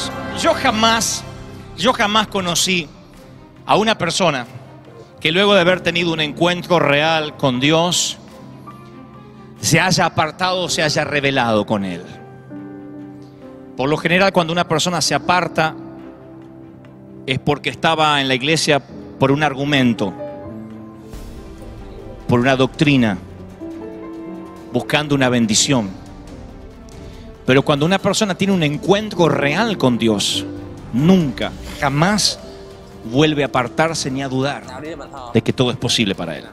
hermanos, yo jamás conocí a una persona que luego de haber tenido un encuentro real con Dios se haya apartado, se haya rebelado con Él. Por lo general, cuando una persona se aparta es porque estaba en la iglesia por un argumento, por una doctrina, buscando una bendición. Pero cuando una persona tiene un encuentro real con Dios, nunca, jamás vuelve a apartarse ni a dudar de que todo es posible para él.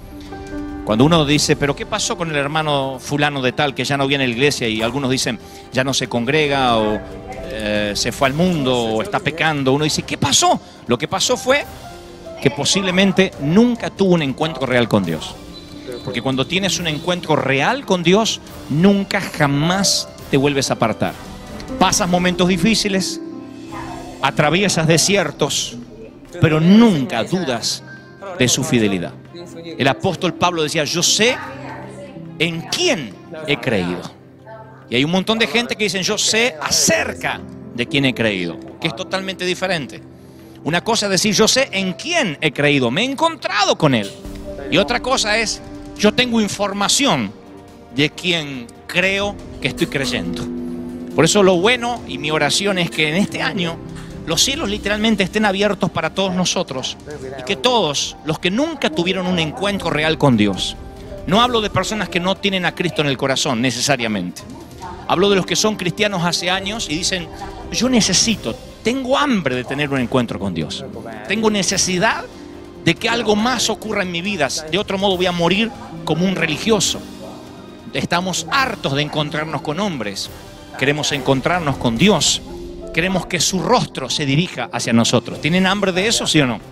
Cuando uno dice, pero ¿qué pasó con el hermano fulano de tal que ya no viene a la iglesia? Y algunos dicen, ya no se congrega, o se fue al mundo, o está pecando. Uno dice, ¿qué pasó? Lo que pasó fue que posiblemente nunca tuvo un encuentro real con Dios. Porque cuando tienes un encuentro real con Dios, nunca, jamás te vuelves a apartar. Pasas momentos difíciles, atraviesas desiertos, pero nunca dudas de su fidelidad. El apóstol Pablo decía, yo sé en quién he creído. Y hay un montón de gente que dicen, yo sé acerca de quién he creído, que es totalmente diferente. Una cosa es decir, yo sé en quién he creído, me he encontrado con él. Y otra cosa es, yo tengo información de quién creo que estoy creyendo. Por eso lo bueno y mi oración es que en este año los cielos literalmente estén abiertos para todos nosotros y que todos los que nunca tuvieron un encuentro real con Dios, no hablo de personas que no tienen a Cristo en el corazón necesariamente, hablo de los que son cristianos hace años y dicen, yo necesito, tengo hambre de tener un encuentro con Dios, tengo necesidad de que algo más ocurra en mi vida, de otro modo voy a morir como un religioso. Estamos hartos de encontrarnos con hombres, queremos encontrarnos con Dios. Queremos que su rostro se dirija hacia nosotros. ¿Tienen hambre de eso, sí o no?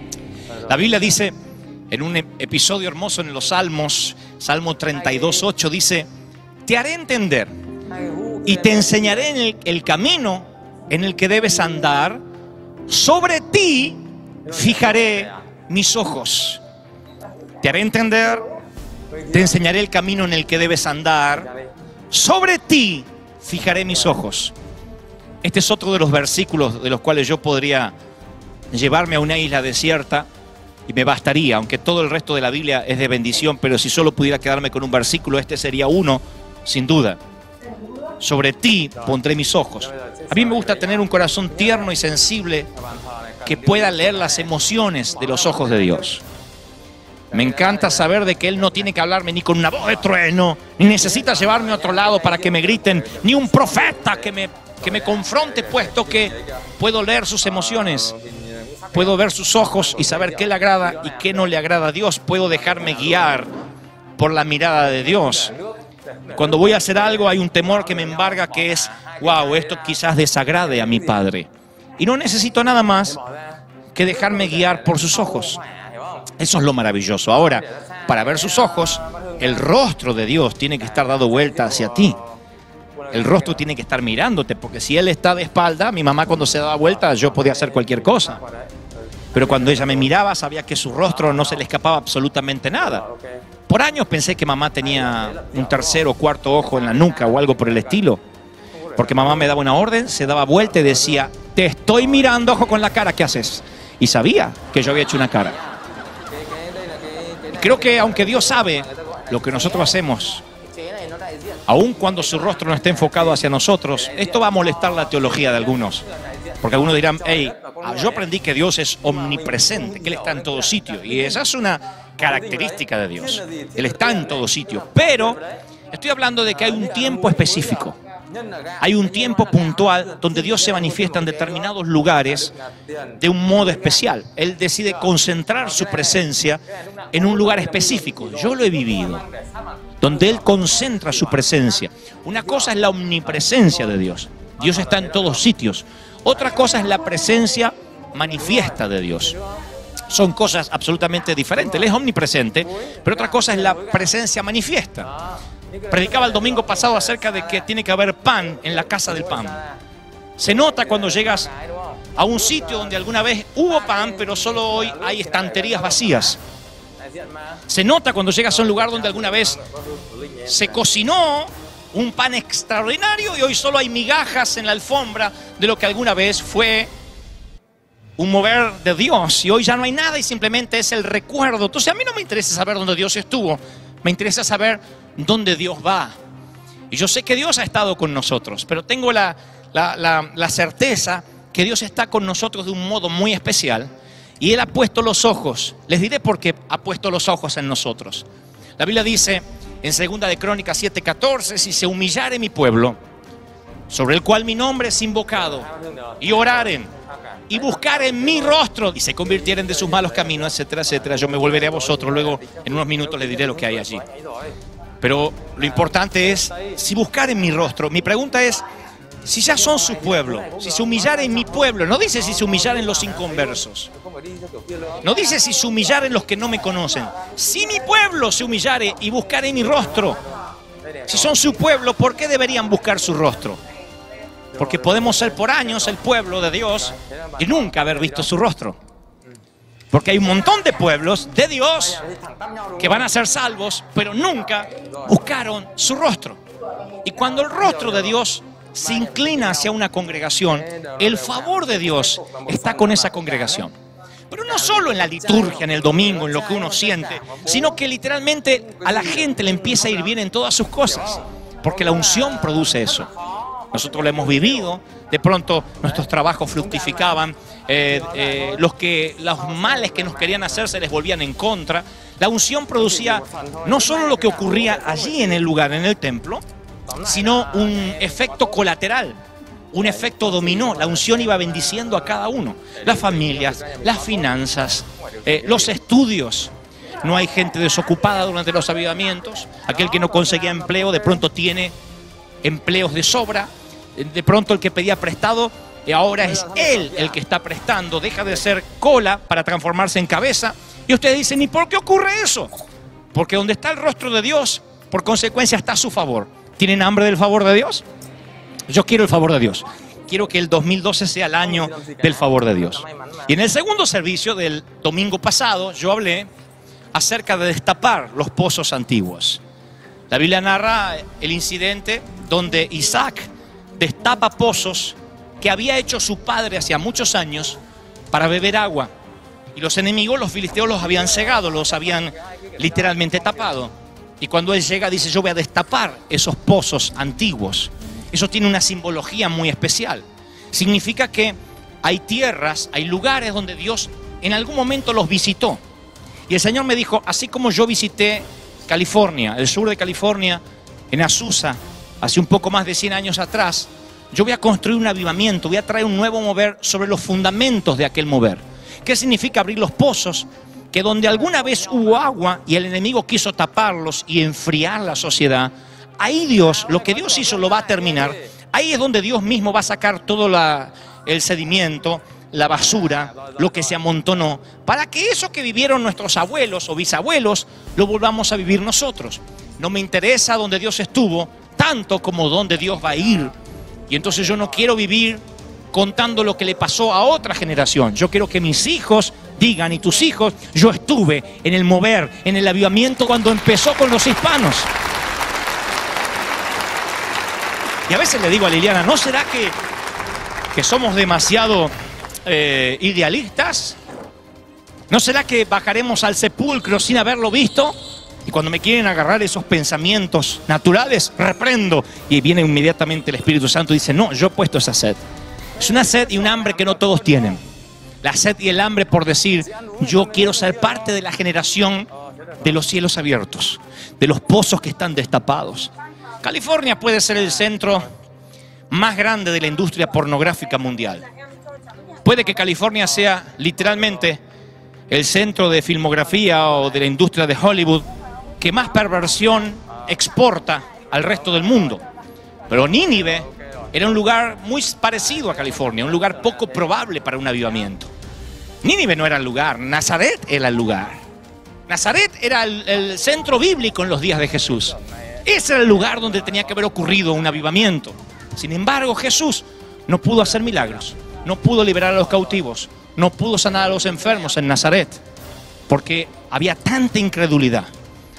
La Biblia dice, en un episodio hermoso en los Salmos, Salmo 32:8, dice, te haré entender y te enseñaré el camino en el que debes andar. Sobre ti fijaré mis ojos. Te haré entender, te enseñaré el camino en el que debes andar. Sobre ti fijaré mis ojos. Este es otro de los versículos de los cuales yo podría llevarme a una isla desierta y me bastaría, aunque todo el resto de la Biblia es de bendición, pero si solo pudiera quedarme con un versículo, este sería uno, sin duda. Sobre ti pondré mis ojos. A mí me gusta tener un corazón tierno y sensible que pueda leer las emociones de los ojos de Dios. Me encanta saber de que Él no tiene que hablarme ni con una voz de trueno, ni necesita llevarme a otro lado para que me griten, ni un profeta que me confronte, puesto que puedo leer sus emociones, puedo ver sus ojos y saber qué le agrada y qué no le agrada a Dios. Puedo dejarme guiar por la mirada de Dios. Cuando voy a hacer algo hay un temor que me embarga, que es, wow, esto quizás desagrade a mi Padre. Y no necesito nada más que dejarme guiar por sus ojos. Eso es lo maravilloso. Ahora, para ver sus ojos, el rostro de Dios tiene que estar dado vuelta hacia ti. El rostro tiene que estar mirándote, porque si Él está de espalda, mi mamá cuando se daba vuelta, yo podía hacer cualquier cosa. Pero cuando ella me miraba, sabía que su rostro no se le escapaba absolutamente nada. Por años pensé que mamá tenía un tercer o cuarto ojo en la nuca o algo por el estilo. Porque mamá me daba una orden, se daba vuelta y decía, te estoy mirando, ojo con la cara, ¿qué haces? Y sabía que yo había hecho una cara. Creo que aunque Dios sabe lo que nosotros hacemos, aun cuando su rostro no esté enfocado hacia nosotros, esto va a molestar la teología de algunos. Porque algunos dirán, hey, yo aprendí que Dios es omnipresente, que Él está en todo sitio. Y esa es una característica de Dios. Él está en todo sitio. Pero estoy hablando de que hay un tiempo específico. Hay un tiempo puntual donde Dios se manifiesta en determinados lugares de un modo especial. Él decide concentrar su presencia en un lugar específico. Yo lo he vivido, donde Él concentra su presencia. Una cosa es la omnipresencia de Dios. Dios está en todos sitios. Otra cosa es la presencia manifiesta de Dios. Son cosas absolutamente diferentes. Él es omnipresente, pero otra cosa es la presencia manifiesta. Predicaba el domingo pasado acerca de que tiene que haber pan en la casa del pan. Se nota cuando llegas a un sitio donde alguna vez hubo pan, pero solo hoy hay estanterías vacías. Se nota cuando llegas a un lugar donde alguna vez se cocinó, un pan extraordinario y hoy solo hay migajas en la alfombra de lo que alguna vez fue un mover de Dios, y hoy ya no hay nada y simplemente es el recuerdo. Entonces a mí no me interesa saber dónde Dios estuvo, me interesa saber dónde Dios va. Y yo sé que Dios ha estado con nosotros, pero tengo la certeza que Dios está con nosotros de un modo muy especial, y Él ha puesto los ojos. Les diré por qué ha puesto los ojos en nosotros. La Biblia dice en 2 de Crónicas 7:14, si se humillare mi pueblo, sobre el cual mi nombre es invocado, y oraren y buscaren mi rostro y se convirtieren de sus malos caminos, etcétera, etcétera, yo me volveré a vosotros. Luego en unos minutos les diré lo que hay allí. Pero lo importante es, si buscaren mi rostro. Mi pregunta es, si ya son su pueblo, si se humillaren mi pueblo, no dice si se humillaren los inconversos, no dice si se humillaren los que no me conocen. Si mi pueblo se humillare y buscare mi rostro, si son su pueblo, ¿por qué deberían buscar su rostro? Porque podemos ser por años el pueblo de Dios y nunca haber visto su rostro. Porque hay un montón de pueblos de Dios que van a ser salvos, pero nunca buscaron su rostro. Y cuando el rostro de Dios se inclina hacia una congregación, el favor de Dios está con esa congregación. Pero no solo en la liturgia, en el domingo, en lo que uno siente, sino que literalmente a la gente le empieza a ir bien en todas sus cosas, porque la unción produce eso. Nosotros lo hemos vivido, de pronto nuestros trabajos fructificaban, los males que nos querían hacer se les volvían en contra. La unción producía no solo lo que ocurría allí en el lugar, en el templo, sino un efecto colateral, un efecto dominó. La unción iba bendiciendo a cada uno, las familias, las finanzas, los estudios. No hay gente desocupada durante los avivamientos. Aquel que no conseguía empleo de pronto tiene empleos de sobra. De pronto el que pedía prestado, ahora es él el que está prestando, deja de ser cola para transformarse en cabeza. Y ustedes dicen, ¿y por qué ocurre eso? Porque donde está el rostro de Dios, por consecuencia está su favor. ¿Tienen hambre del favor de Dios? Yo quiero el favor de Dios. Quiero que el 2012 sea el año del favor de Dios. Y en el segundo servicio del domingo pasado, yo hablé acerca de destapar los pozos antiguos. La Biblia narra el incidente donde Isaac destapa pozos que había hecho su padre hacía muchos años para beber agua. Y los enemigos, los filisteos, los habían cegado, los habían literalmente tapado. Y cuando él llega dice, yo voy a destapar esos pozos antiguos. Eso tiene una simbología muy especial. Significa que hay tierras, hay lugares donde Dios en algún momento los visitó. Y el Señor me dijo, así como yo visité California, el sur de California, en Azusa, hace un poco más de 100 años atrás, yo voy a construir un avivamiento, voy a traer un nuevo mover sobre los fundamentos de aquel mover. ¿Qué significa abrir los pozos? Que donde alguna vez hubo agua y el enemigo quiso taparlos y enfriar la sociedad, ahí Dios, lo que Dios hizo lo va a terminar. Ahí es donde Dios mismo va a sacar todo el sedimento, la basura, lo que se amontonó, para que eso que vivieron nuestros abuelos o bisabuelos, lo volvamos a vivir nosotros. No me interesa donde Dios estuvo, tanto como donde Dios va a ir. Y entonces yo no quiero vivir contando lo que le pasó a otra generación. Yo quiero que mis hijos digan, y tus hijos, yo estuve en el mover, en el avivamiento cuando empezó con los hispanos. Y a veces le digo a Liliana, ¿no será que somos demasiado idealistas? ¿No será que bajaremos al sepulcro sin haberlo visto? Y cuando me quieren agarrar esos pensamientos naturales, reprendo. Y viene inmediatamente el Espíritu Santo y dice, no, yo he puesto esa sed. Es una sed y un hambre que no todos tienen. La sed y el hambre por decir, yo quiero ser parte de la generación de los cielos abiertos, de los pozos que están destapados. California puede ser el centro más grande de la industria pornográfica mundial. Puede que California sea literalmente el centro de filmografía o de la industria de Hollywood que más perversión exporta al resto del mundo. Pero Nínive era un lugar muy parecido a California, un lugar poco probable para un avivamiento. Nínive no era el lugar, Nazaret era el lugar. Nazaret era el centro bíblico en los días de Jesús. Ese era el lugar donde tenía que haber ocurrido un avivamiento. Sin embargo, Jesús no pudo hacer milagros, no pudo liberar a los cautivos, no pudo sanar a los enfermos en Nazaret, porque había tanta incredulidad,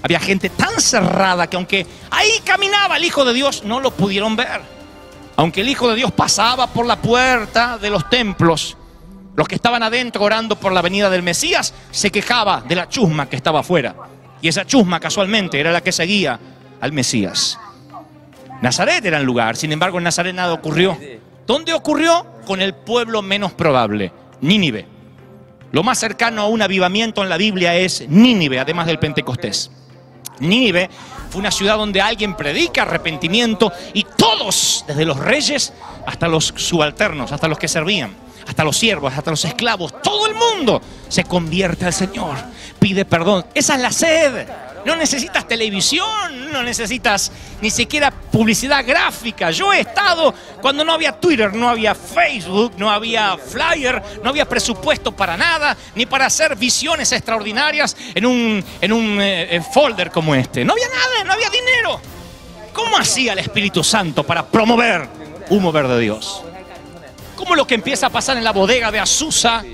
Había gente tan cerrada que aunque ahí caminaba el Hijo de Dios, no lo pudieron ver. Aunque el Hijo de Dios pasaba por la puerta de los templos, los que estaban adentro orando por la venida del Mesías, se quejaba de la chusma que estaba afuera. Y esa chusma casualmente era la que seguía al Mesías. Nazaret era el lugar, sin embargo en Nazaret nada ocurrió. ¿Dónde ocurrió? Con el pueblo menos probable, Nínive. Lo más cercano a un avivamiento en la Biblia es Nínive, además del Pentecostés. Nínive fue una ciudad donde alguien predica arrepentimiento y todos, desde los reyes hasta los subalternos, hasta los que servían, hasta los siervos, hasta los esclavos, todo el mundo se convierte al Señor, pide perdón. Esa es la sed. No necesitas televisión, no necesitas ni siquiera publicidad gráfica. Yo he estado cuando no había Twitter, no había Facebook, no había flyer, no había presupuesto para nada, ni para hacer visiones extraordinarias en un folder como este. No había nada, no había dinero. ¿Cómo hacía el Espíritu Santo para promover un mover de Dios? ¿Cómo lo que empieza a pasar en la bodega de Azusa?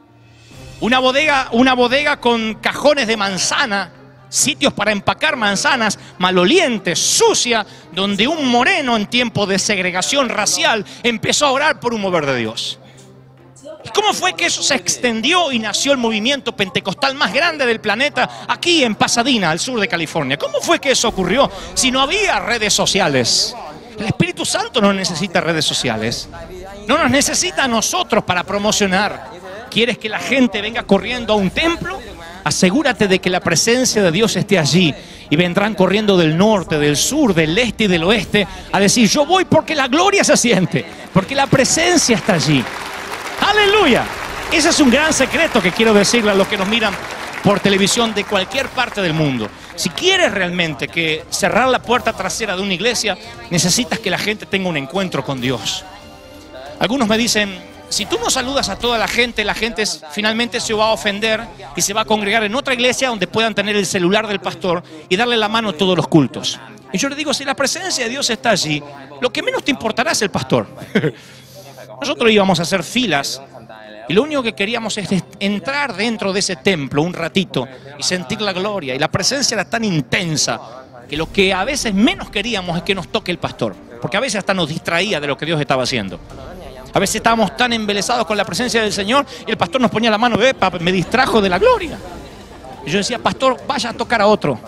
Una bodega con cajones de manzana, sitios para empacar manzanas, malolientes, sucia, donde un moreno en tiempo de segregación racial empezó a orar por un mover de Dios. ¿Y cómo fue que eso se extendió y nació el movimiento pentecostal más grande del planeta aquí en Pasadena, al sur de California? ¿Cómo fue que eso ocurrió si no había redes sociales? El Espíritu Santo no necesita redes sociales. No nos necesita a nosotros para promocionar. ¿Quieres que la gente venga corriendo a un templo? Asegúrate de que la presencia de Dios esté allí. Y vendrán corriendo del norte, del sur, del este y del oeste a decir, yo voy porque la gloria se siente, porque la presencia está allí. ¡Aleluya! Ese es un gran secreto que quiero decirle a los que nos miran por televisión de cualquier parte del mundo. Si quieres realmente que cerrar la puerta trasera de una iglesia, necesitas que la gente tenga un encuentro con Dios. Algunos me dicen, si tú no saludas a toda la gente finalmente se va a ofender y se va a congregar en otra iglesia donde puedan tener el celular del pastor y darle la mano a todos los cultos. Y yo le digo, si la presencia de Dios está allí, lo que menos te importará es el pastor. Nosotros íbamos a hacer filas y lo único que queríamos es entrar dentro de ese templo un ratito y sentir la gloria. Y la presencia era tan intensa que lo que a veces menos queríamos es que nos toque el pastor, porque a veces hasta nos distraía de lo que Dios estaba haciendo. A veces estábamos tan embelesados con la presencia del Señor y el pastor nos ponía la mano, me distrajo de la gloria. Y yo decía, pastor, vaya a tocar a otro,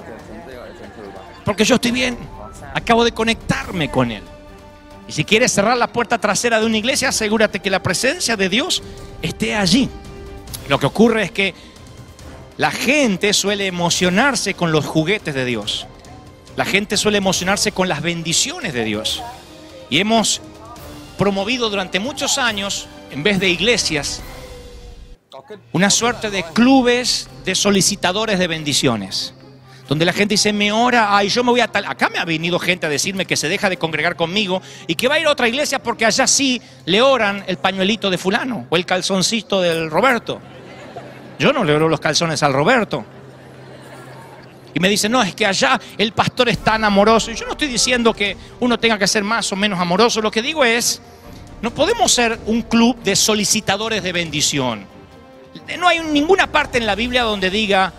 porque yo estoy bien, acabo de conectarme con Él. Y si quieres cerrar la puerta trasera de una iglesia, asegúrate que la presencia de Dios esté allí. Lo que ocurre es que la gente suele emocionarse con los juguetes de Dios. La gente suele emocionarse con las bendiciones de Dios. Y hemos promovido durante muchos años, en vez de iglesias, una suerte de clubes de solicitadores de bendiciones, donde la gente dice, me ora, ay, yo me voy a tal... Acá me ha venido gente a decirme que se deja de congregar conmigo y que va a ir a otra iglesia porque allá sí le oran el pañuelito de fulano o el calzoncito del Roberto. Yo no le oro los calzones al Roberto. Y me dicen, no, es que allá el pastor es tan amoroso. Y yo no estoy diciendo que uno tenga que ser más o menos amoroso. Lo que digo es, no podemos ser un club de solicitadores de bendición. No hay ninguna parte en la Biblia donde diga,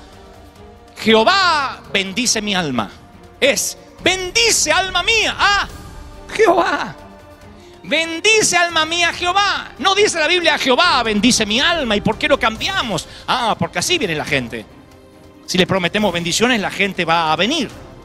Jehová bendice mi alma. Es, bendice alma mía a Jehová. Bendice alma mía a Jehová. No dice la Biblia, Jehová bendice mi alma. ¿Y por qué lo cambiamos? Ah, porque así viene la gente. Si le prometemos bendiciones, la gente va a venir.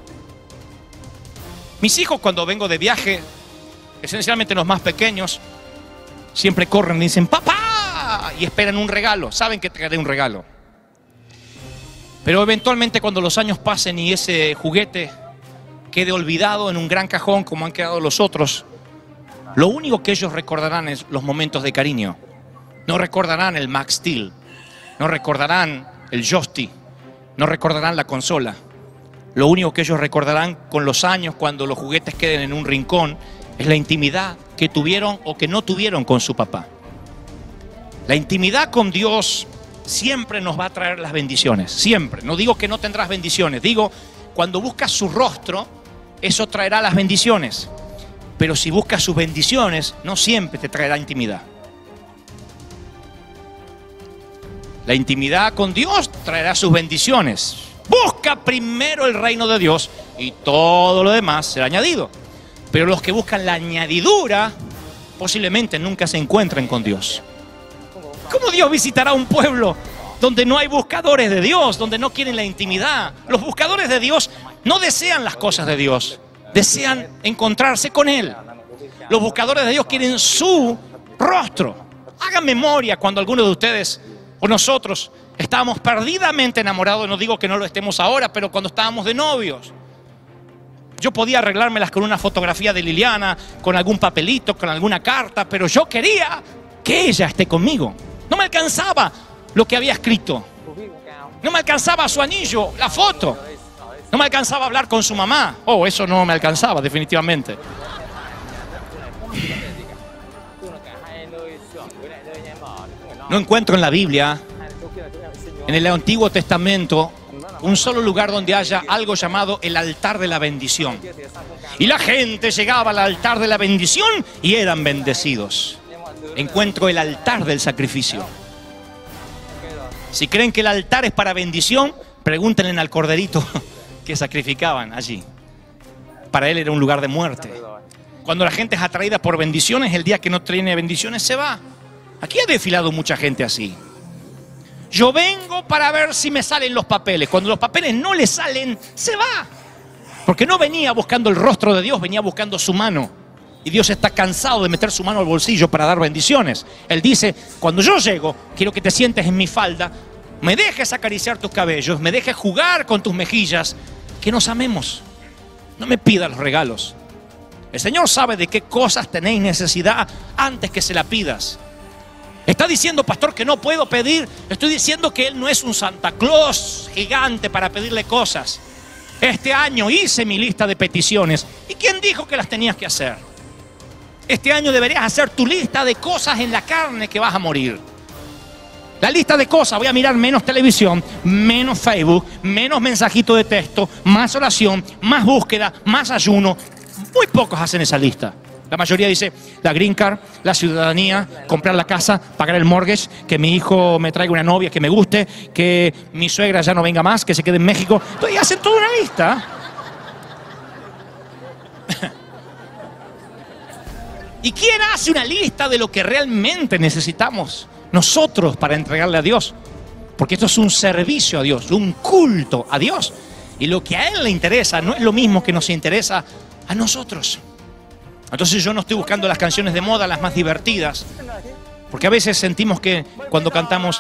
Mis hijos, cuando vengo de viaje, esencialmente los más pequeños, siempre corren y dicen, ¡papá! Y esperan un regalo. Saben que traeré un regalo. Pero eventualmente cuando los años pasen y ese juguete quede olvidado en un gran cajón como han quedado los otros, lo único que ellos recordarán es los momentos de cariño. No recordarán el Max Steel, no recordarán el joystick, no recordarán la consola. Lo único que ellos recordarán con los años, cuando los juguetes queden en un rincón, es la intimidad que tuvieron o que no tuvieron con su papá. La intimidad con Dios siempre nos va a traer las bendiciones, siempre. No digo que no tendrás bendiciones, digo, cuando buscas su rostro, eso traerá las bendiciones. Pero si buscas sus bendiciones, no siempre te traerá intimidad. La intimidad con Dios traerá sus bendiciones, Busca primero el reino de Dios y todo lo demás será añadido. Pero los que buscan la añadidura posiblemente nunca se encuentren con Dios. ¿Cómo Dios visitará un pueblo donde no hay buscadores de Dios, donde no quieren la intimidad? Los buscadores de Dios no desean las cosas de Dios, desean encontrarse con Él. Los buscadores de Dios quieren su rostro. Hagan memoria cuando algunos de ustedes o nosotros estábamos perdidamente enamorados. No digo que no lo estemos ahora, pero cuando estábamos de novios, yo podía arreglármelas con una fotografía de Liliana, con algún papelito, con alguna carta, pero yo quería que ella esté conmigo. No me alcanzaba lo que había escrito. No me alcanzaba su anillo, la foto. No me alcanzaba hablar con su mamá. Oh, eso no me alcanzaba, definitivamente. No encuentro en la Biblia, en el Antiguo Testamento, un solo lugar donde haya algo llamado el altar de la bendición. Y la gente llegaba al altar de la bendición y eran bendecidos. Encuentro el altar del sacrificio. Si creen que el altar es para bendición, pregúntenle al corderito que sacrificaban allí. Para él era un lugar de muerte. Cuando la gente es atraída por bendiciones, el día que no tiene bendiciones se va. Aquí ha desfilado mucha gente así. Yo vengo para ver si me salen los papeles. Cuando los papeles no le salen, se va. Porque no venía buscando el rostro de Dios, venía buscando su mano. Y Dios está cansado de meter su mano al bolsillo para dar bendiciones. Él dice, cuando yo llego, quiero que te sientes en mi falda, me dejes acariciar tus cabellos, me dejes jugar con tus mejillas, que nos amemos. No me pidas los regalos. El Señor sabe de qué cosas tenéis necesidad antes que se la pidas. Está diciendo, pastor, que no puedo pedir. Estoy diciendo que Él no es un Santa Claus gigante para pedirle cosas. Este año hice mi lista de peticiones. ¿Y quién dijo que las tenías que hacer? Este año deberías hacer tu lista de cosas en la carne que vas a morir. La lista de cosas, voy a mirar menos televisión, menos Facebook, menos mensajito de texto, más oración, más búsqueda, más ayuno. Muy pocos hacen esa lista. La mayoría dice, la green card, la ciudadanía, comprar la casa, pagar el mortgage, que mi hijo me traiga una novia que me guste, que mi suegra ya no venga más, que se quede en México. Entonces hacen toda una lista. ¿Y quién hace una lista de lo que realmente necesitamos nosotros para entregarle a Dios? Porque esto es un servicio a Dios, un culto a Dios. Y lo que a Él le interesa no es lo mismo que nos interesa a nosotros. Entonces yo no estoy buscando las canciones de moda, las más divertidas. Porque a veces sentimos que cuando cantamos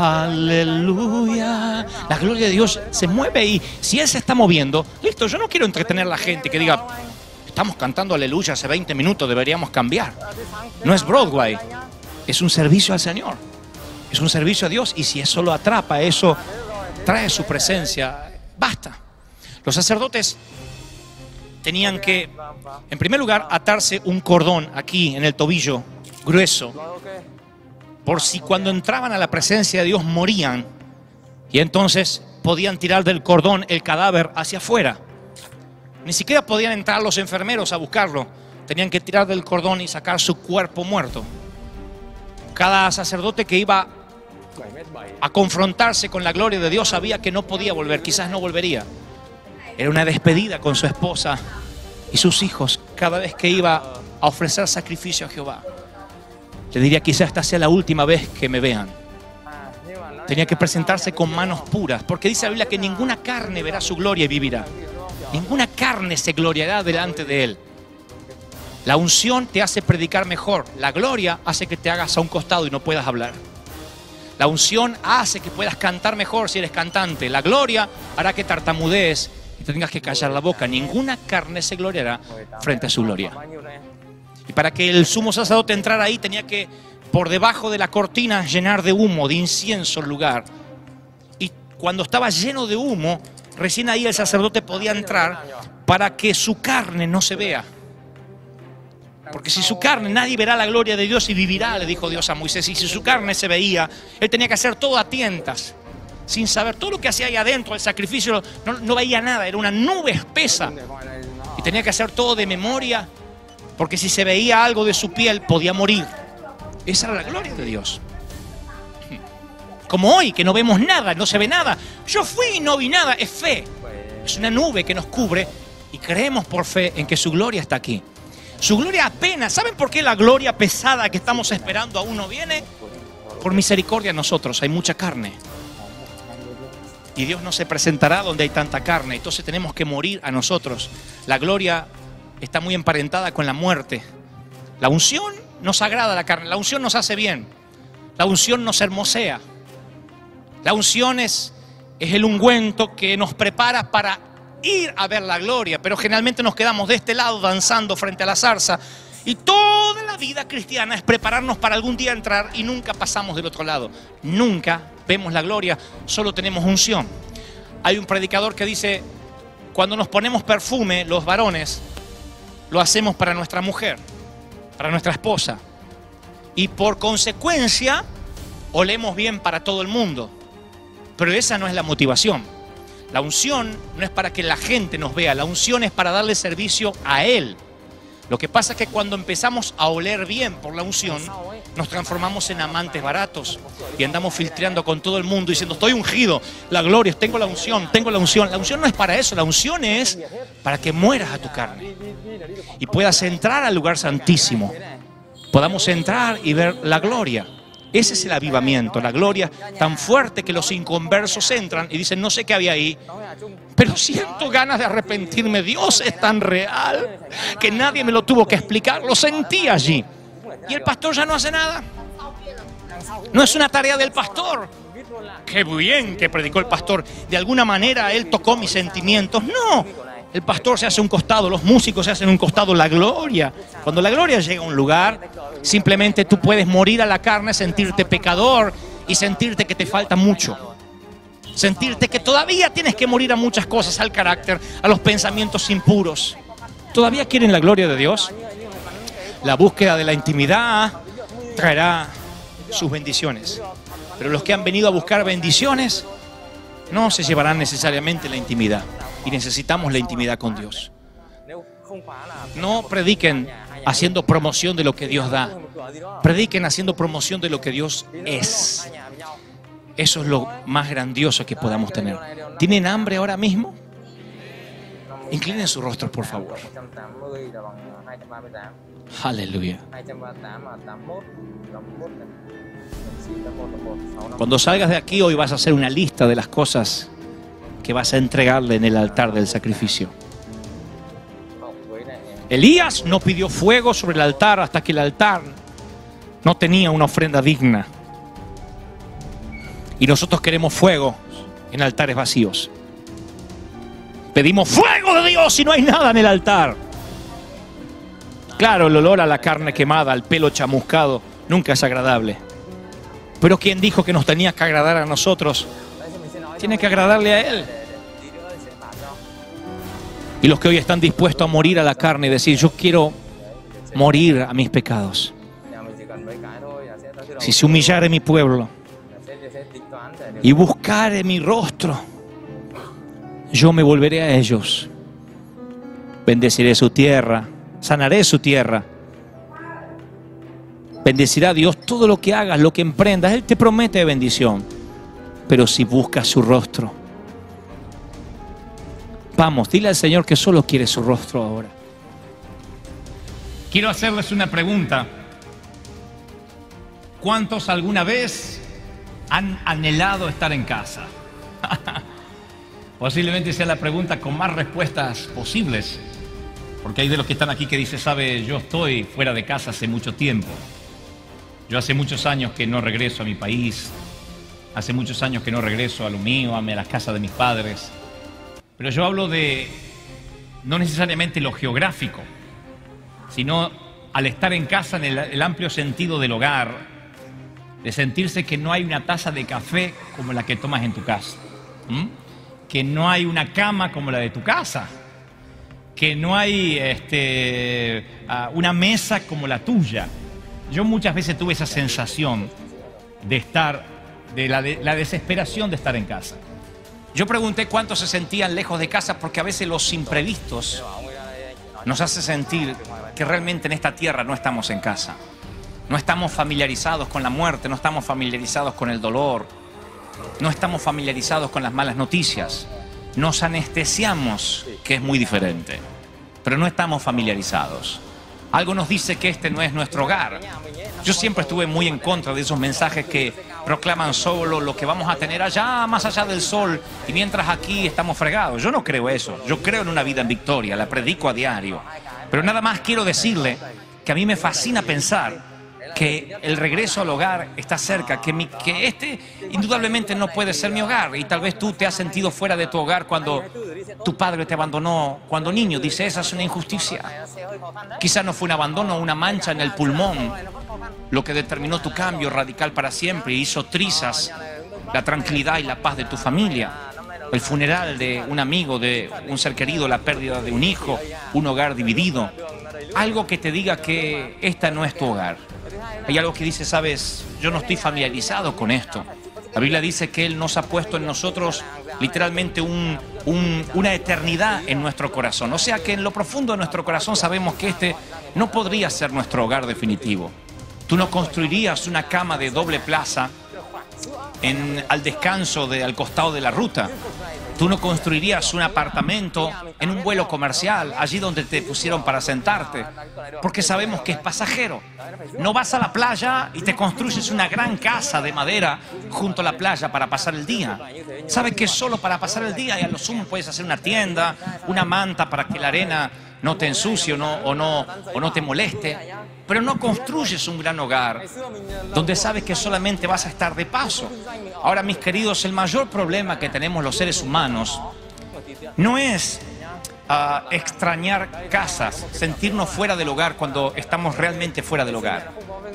aleluya, la gloria de Dios se mueve y si Él se está moviendo, listo, yo no quiero entretener a la gente que diga, estamos cantando aleluya hace 20 minutos, deberíamos cambiar. No es Broadway, es un servicio al Señor. Es un servicio a Dios y si eso lo atrapa, eso trae su presencia, basta. Los sacerdotes tenían que, en primer lugar, atarse un cordón aquí en el tobillo, grueso, por si cuando entraban a la presencia de Dios morían, y entonces podían tirar del cordón el cadáver hacia afuera. Ni siquiera podían entrar los enfermeros a buscarlo, tenían que tirar del cordón y sacar su cuerpo muerto. Cada sacerdote que iba a confrontarse con la gloria de Dios sabía que no podía volver, quizás no volvería. Era una despedida con su esposa y sus hijos cada vez que iba a ofrecer sacrificio a Jehová. Le diría, quizás esta sea la última vez que me vean. Tenía que presentarse con manos puras, porque dice la Biblia que ninguna carne verá su gloria y vivirá. Ninguna carne se gloriará delante de Él. La unción te hace predicar mejor. La gloria hace que te hagas a un costado y no puedas hablar. La unción hace que puedas cantar mejor si eres cantante. La gloria hará que tartamudees y tengas que callar la boca. Ninguna carne se gloriará frente a su gloria. Y para que el sumo sacerdote entrara ahí tenía que, por debajo de la cortina, llenar de humo, de incienso el lugar. Y cuando estaba lleno de humo, recién ahí el sacerdote podía entrar para que su carne no se vea. Porque si su carne, nadie verá la gloria de Dios y vivirá, le dijo Dios a Moisés. Y si su carne se veía, él tenía que hacer todo a tientas, sin saber. Todo lo que hacía ahí adentro, el sacrificio, no veía nada, era una nube espesa. Y tenía que hacer todo de memoria, porque si se veía algo de su piel, podía morir. Esa era la gloria de Dios. Como hoy, que no vemos nada, no se ve nada. Yo fui y no vi nada, es fe. Es una nube que nos cubre y creemos por fe en que su gloria está aquí. Su gloria apenas. ¿Saben por qué la gloria pesada que estamos esperando aún no viene? Por misericordia a nosotros, hay mucha carne. Y Dios no se presentará donde hay tanta carne. Entonces tenemos que morir a nosotros. La gloria está muy emparentada con la muerte. La unción nos agrada a la carne. La unción nos hace bien. La unción nos hermosea. La unción es el ungüento que nos prepara para ir a ver la gloria. Pero generalmente nos quedamos de este lado danzando frente a la zarza. Y toda la vida cristiana es prepararnos para algún día entrar y nunca pasamos del otro lado. Nunca vemos la gloria, solo tenemos unción. Hay un predicador que dice, cuando nos ponemos perfume, los varones, lo hacemos para nuestra mujer, para nuestra esposa. Y por consecuencia, olemos bien para todo el mundo. Pero esa no es la motivación. La unción no es para que la gente nos vea, la unción es para darle servicio a Él. Lo que pasa es que cuando empezamos a oler bien por la unción, nos transformamos en amantes baratos y andamos filtrando con todo el mundo diciendo, estoy ungido, la gloria, tengo la unción, tengo la unción. La unción no es para eso, la unción es para que mueras a tu carne y puedas entrar al lugar santísimo, podamos entrar y ver la gloria. Ese es el avivamiento, la gloria tan fuerte que los inconversos entran y dicen, no sé qué había ahí, pero siento ganas de arrepentirme. Dios es tan real que nadie me lo tuvo que explicar, lo sentí allí. Y el pastor ya no hace nada. No es una tarea del pastor. Qué bien que predicó el pastor. De alguna manera él tocó mis sentimientos. No, el pastor se hace un costado, los músicos se hacen un costado, la gloria. Cuando la gloria llega a un lugar, simplemente tú puedes morir a la carne, sentirte pecador y sentirte que te falta mucho. Sentirte que todavía tienes que morir a muchas cosas, al carácter, a los pensamientos impuros. ¿Todavía quieren la gloria de Dios? La búsqueda de la intimidad traerá sus bendiciones. Pero los que han venido a buscar bendiciones no se llevarán necesariamente la intimidad. Y necesitamos la intimidad con Dios. No prediquen haciendo promoción de lo que Dios da. Prediquen haciendo promoción de lo que Dios es. Eso es lo más grandioso que podamos tener. ¿Tienen hambre ahora mismo? Inclinen su rostro, por favor. Aleluya. Cuando salgas de aquí, hoy vas a hacer una lista de las cosas que vas a entregarle en el altar del sacrificio. Elías no pidió fuego sobre el altar hasta que el altar no tenía una ofrenda digna. Y nosotros queremos fuego en altares vacíos. Pedimos fuego de Dios y no hay nada en el altar. Claro, el olor a la carne quemada, al pelo chamuscado, nunca es agradable. Pero ¿quién dijo que nos tenía que agradar a nosotros? Tiene que agradarle a Él. Y los que hoy están dispuestos a morir a la carne y decir, yo quiero morir a mis pecados. Si se humillare mi pueblo y buscare mi rostro, yo me volveré a ellos. Bendeciré su tierra, sanaré su tierra. Bendecirá a Dios todo lo que hagas, lo que emprendas. Él te promete bendición. Pero si buscas su rostro, vamos, dile al Señor que solo quiere su rostro ahora. Quiero hacerles una pregunta. ¿Cuántos alguna vez han anhelado estar en casa? Posiblemente sea la pregunta con más respuestas posibles, porque hay de los que están aquí que dicen, sabe, yo estoy fuera de casa hace mucho tiempo. Yo hace muchos años que no regreso a mi país, hace muchos años que no regreso a lo mío, a las casas de mis padres. Pero yo hablo de no necesariamente lo geográfico, sino al estar en casa en el amplio sentido del hogar, de sentirse que no hay una taza de café como la que tomas en tu casa, que no hay una cama como la de tu casa, que no hay una mesa como la tuya. Yo muchas veces tuve esa sensación de estar, de la desesperación de estar en casa. Yo pregunté cuántos se sentían lejos de casa, porque a veces los imprevistos nos hacen sentir que realmente en esta tierra no estamos en casa. No estamos familiarizados con la muerte, no estamos familiarizados con el dolor, no estamos familiarizados con las malas noticias. Nos anestesiamos, que es muy diferente, pero no estamos familiarizados. Algo nos dice que este no es nuestro hogar. Yo siempre estuve muy en contra de esos mensajes que proclaman solo lo que vamos a tener allá, más allá del sol, y mientras aquí estamos fregados. Yo no creo eso. Yo creo en una vida en victoria, la predico a diario. Pero nada más quiero decirle que a mí me fascina pensar que el regreso al hogar está cerca, que este indudablemente no puede ser mi hogar. Y tal vez tú te has sentido fuera de tu hogar cuando tu padre te abandonó, cuando niño. Dice, esa es una injusticia. Quizás no fue un abandono, una mancha en el pulmón, lo que determinó tu cambio radical para siempre y hizo trizas la tranquilidad y la paz de tu familia. El funeral de un amigo, de un ser querido, la pérdida de un hijo, un hogar dividido. Algo que te diga que esta no es tu hogar. Hay algo que dice, sabes, yo no estoy familiarizado con esto. La Biblia dice que Él nos ha puesto en nosotros literalmente una eternidad en nuestro corazón. O sea que en lo profundo de nuestro corazón sabemos que este no podría ser nuestro hogar definitivo. Tú no construirías una cama de doble plaza al descanso al costado de la ruta. Tú no construirías un apartamento en un vuelo comercial, allí donde te pusieron para sentarte, porque sabemos que es pasajero. No vas a la playa y te construyes una gran casa de madera junto a la playa para pasar el día. Sabes que es solo para pasar el día y a lo sumo puedes hacer una tienda, una manta para que la arena no te ensucie o no te moleste. Pero no construyes un gran hogar donde sabes que solamente vas a estar de paso. Ahora, mis queridos, el mayor problema que tenemos los seres humanos no es extrañar casas, sentirnos fuera del hogar cuando estamos realmente fuera del hogar.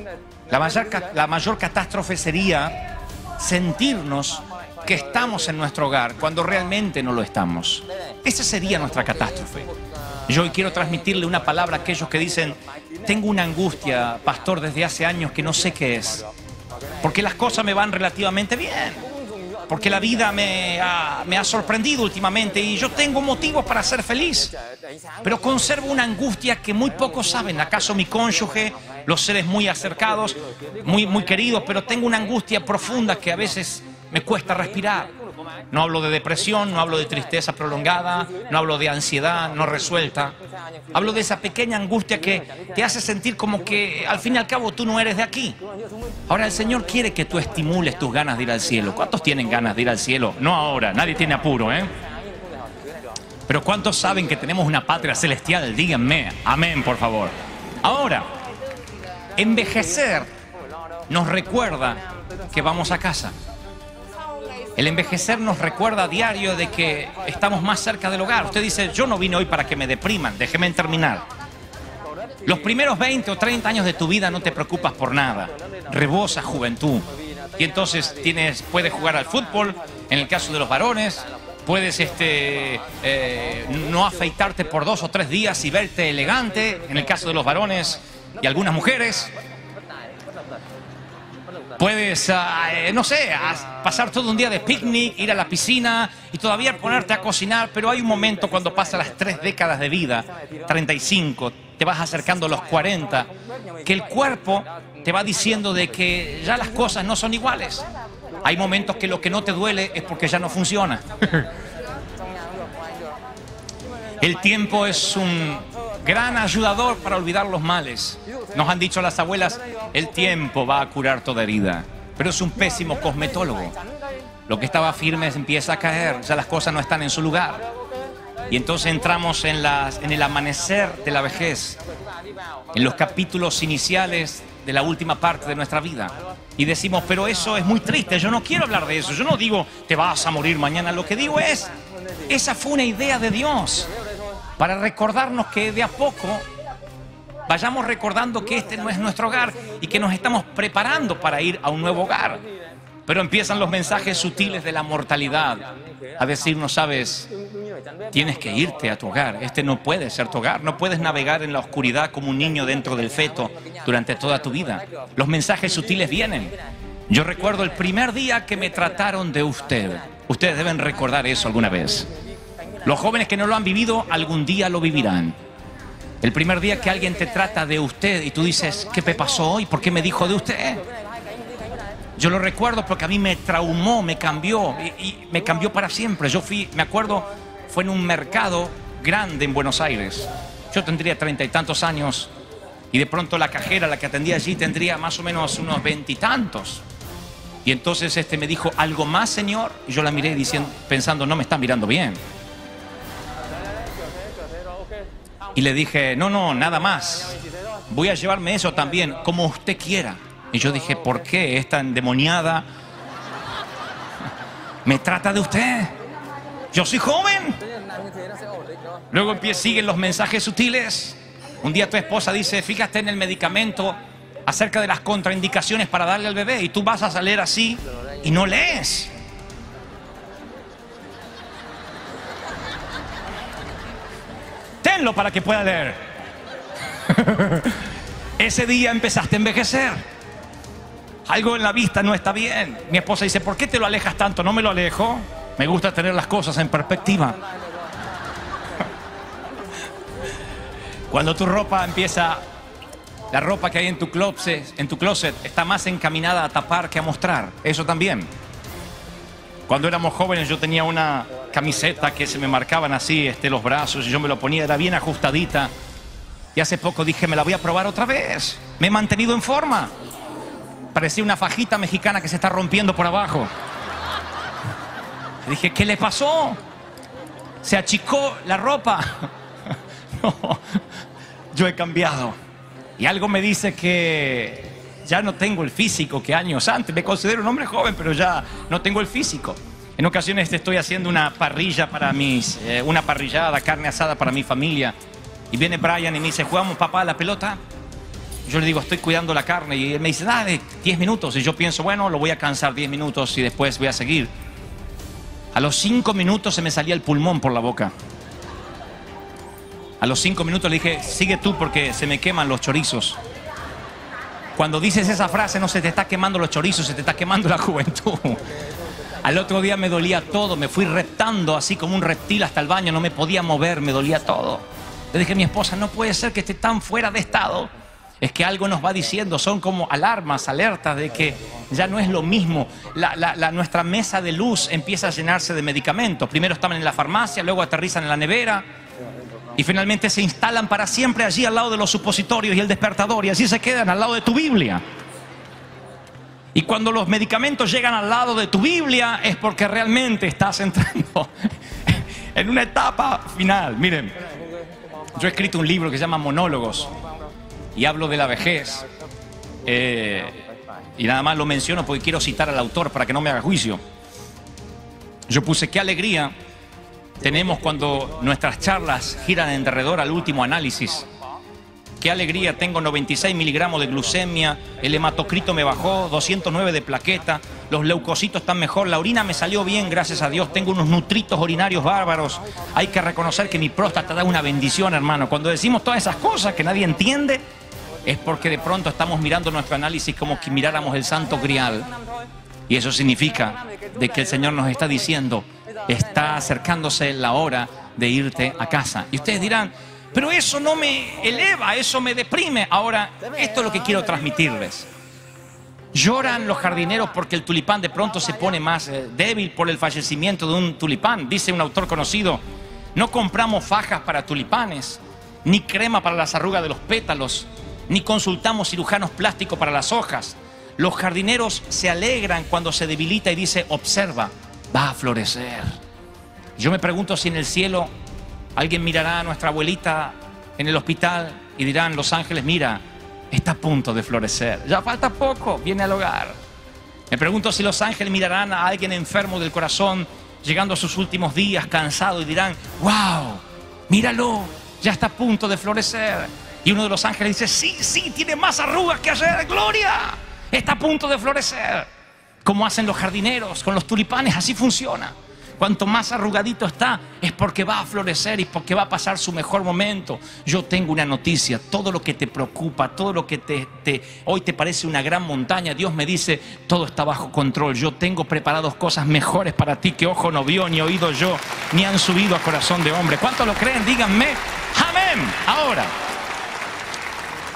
La mayor catástrofe sería sentirnos que estamos en nuestro hogar cuando realmente no lo estamos. Esa sería nuestra catástrofe. Yo hoy quiero transmitirle una palabra a aquellos que dicen, tengo una angustia, pastor, desde hace años que no sé qué es. Porque las cosas me van relativamente bien. Porque la vida me ha sorprendido últimamente y yo tengo motivos para ser feliz. Pero conservo una angustia que muy pocos saben. ¿Acaso mi cónyuge, los seres muy acercados, muy queridos? Pero tengo una angustia profunda que a veces me cuesta respirar. No hablo de depresión, no hablo de tristeza prolongada, no hablo de ansiedad no resuelta. Hablo de esa pequeña angustia que te hace sentir como que al fin y al cabo tú no eres de aquí. Ahora el Señor quiere que tú estimules tus ganas de ir al cielo. ¿Cuántos tienen ganas de ir al cielo? No ahora, nadie tiene apuro, ¿eh? Pero ¿cuántos saben que tenemos una patria celestial? Díganme, amén, por favor. Ahora, envejecer nos recuerda que vamos a casa. El envejecer nos recuerda a diario de que estamos más cerca del hogar. Usted dice, yo no vine hoy para que me depriman, déjeme terminar. Los primeros 20 o 30 años de tu vida no te preocupas por nada. Rebosas juventud. Y entonces puedes jugar al fútbol, en el caso de los varones, puedes no afeitarte por 2 o 3 días y verte elegante, en el caso de los varones y algunas mujeres. Puedes, no sé, pasar todo un día de picnic, ir a la piscina y todavía ponerte a cocinar, pero hay un momento cuando pasas las 3 décadas de vida, 35, te vas acercando a los 40, que el cuerpo te va diciendo de que ya las cosas no son iguales. Hay momentos que lo que no te duele es porque ya no funciona. El tiempo es un gran ayudador para olvidar los males. Nos han dicho las abuelas, el tiempo va a curar toda herida, pero es un pésimo cosmetólogo. Lo que estaba firme empieza a caer, ya las cosas no están en su lugar. Y entonces entramos en el amanecer de la vejez, en los capítulos iniciales de la última parte de nuestra vida. Y decimos, pero eso es muy triste, yo no quiero hablar de eso. Yo no digo, te vas a morir mañana. Lo que digo es, esa fue una idea de Dios para recordarnos que de a poco vayamos recordando que este no es nuestro hogar y que nos estamos preparando para ir a un nuevo hogar. Pero empiezan los mensajes sutiles de la mortalidad a decirnos, sabes, tienes que irte a tu hogar. Este no puede ser tu hogar. No puedes navegar en la oscuridad como un niño dentro del feto durante toda tu vida. Los mensajes sutiles vienen. Yo recuerdo el primer día que me trataron de usted. Ustedes deben recordar eso alguna vez. Los jóvenes que no lo han vivido, algún día lo vivirán. El primer día que alguien te trata de usted y tú dices, ¿qué me pasó hoy? ¿Por qué me dijo de usted? Yo lo recuerdo porque a mí me traumó, me cambió y me cambió para siempre. Me acuerdo, fue en un mercado grande en Buenos Aires. Yo tendría 30 y tantos años y de pronto la cajera, la que atendía allí, tendría más o menos unos 20 y tantos. Y entonces me dijo, ¿algo más, señor? Y yo la miré pensando, no me está mirando bien. Y le dije, no, nada más. Voy a llevarme eso también, como usted quiera. Y yo dije, ¿por qué esta endemoniada me trata de usted? Yo soy joven. Luego siguen los mensajes sutiles. Un día tu esposa dice, fíjate en el medicamento acerca de las contraindicaciones para darle al bebé. Y tú vas a salir así y no lees. Tenlo para que pueda leer. Ese día empezaste a envejecer. Algo en la vista no está bien. Mi esposa dice, ¿por qué te lo alejas tanto? No me lo alejo. Me gusta tener las cosas en perspectiva. Cuando tu ropa la ropa que hay en tu closet está más encaminada a tapar que a mostrar. Eso también. Cuando éramos jóvenes yo tenía una camiseta que se me marcaban así los brazos y yo me lo ponía, era bien ajustadita. Y hace poco dije, me la voy a probar otra vez. Me he mantenido en forma. Parecía una fajita mexicana que se está rompiendo por abajo. Y dije, ¿qué le pasó? Se achicó la ropa. No, yo he cambiado. Y algo me dice que ya no tengo el físico que años antes. Me considero un hombre joven, pero ya no tengo el físico. En ocasiones estoy haciendo una parrilla para una parrillada, carne asada para mi familia. Y viene Brian y me dice, ¿jugamos, papá, a la pelota? Yo le digo, estoy cuidando la carne. Y él me dice, dale, 10 minutos. Y yo pienso, bueno, lo voy a cansar 10 minutos y después voy a seguir. A los 5 minutos se me salía el pulmón por la boca. A los 5 minutos le dije, sigue tú porque se me queman los chorizos. Cuando dices esa frase, no se te está quemando los chorizos, se te está quemando la juventud. Al otro día me dolía todo, me fui reptando así como un reptil hasta el baño, no me podía mover, me dolía todo. Le dije a mi esposa, no puede ser que esté tan fuera de estado. Es que algo nos va diciendo, son como alarmas, alertas de que ya no es lo mismo. Nuestra mesa de luz empieza a llenarse de medicamentos. Primero estaban en la farmacia, luego aterrizan en la nevera y finalmente se instalan para siempre allí al lado de los supositorios y el despertador y así se quedan al lado de tu Biblia. Y cuando los medicamentos llegan al lado de tu Biblia es porque realmente estás entrando en una etapa final. Miren, yo he escrito un libro que se llama Monólogos. Y hablo de la vejez. Y nada más lo menciono porque quiero citar al autor para que no me haga juicio. Yo puse, qué alegría tenemos cuando nuestras charlas giran en derredor al último análisis. Qué alegría, tengo 96 miligramos de glucemia, el hematocrito me bajó, 209 de plaqueta, los leucocitos están mejor, la orina me salió bien, gracias a Dios, tengo unos nutritos urinarios bárbaros. Hay que reconocer que mi próstata da una bendición, hermano. Cuando decimos todas esas cosas que nadie entiende, es porque de pronto estamos mirando nuestro análisis como que miráramos el Santo Grial. Y eso significa de que el Señor nos está diciendo, está acercándose la hora de irte a casa. Y ustedes dirán, pero eso no me eleva, eso me deprime. Ahora, esto es lo que quiero transmitirles. Lloran los jardineros porque el tulipán de pronto se pone más débil por el fallecimiento de un tulipán. Dice un autor conocido, no compramos fajas para tulipanes, ni crema para las arrugas de los pétalos, ni consultamos cirujanos plásticos para las hojas. Los jardineros se alegran cuando se debilita y dice, observa, va a florecer. Yo me pregunto si en el cielo alguien mirará a nuestra abuelita en el hospital y dirán los ángeles, mira, está a punto de florecer. Ya falta poco, viene al hogar. Me pregunto si los ángeles mirarán a alguien enfermo del corazón, llegando a sus últimos días, cansado, y dirán, wow, míralo, ya está a punto de florecer. Y uno de los ángeles dice, sí, tiene más arrugas que ayer, gloria, está a punto de florecer. Como hacen los jardineros con los tulipanes, así funciona. Cuanto más arrugadito está, es porque va a florecer y porque va a pasar su mejor momento. Yo tengo una noticia, todo lo que te preocupa, todo lo que hoy te parece una gran montaña, Dios me dice, todo está bajo control. Yo tengo preparados cosas mejores para ti que ojo no vio, ni oído yo, ni han subido a corazón de hombre. ¿Cuántos lo creen? Díganme, amén. Ahora,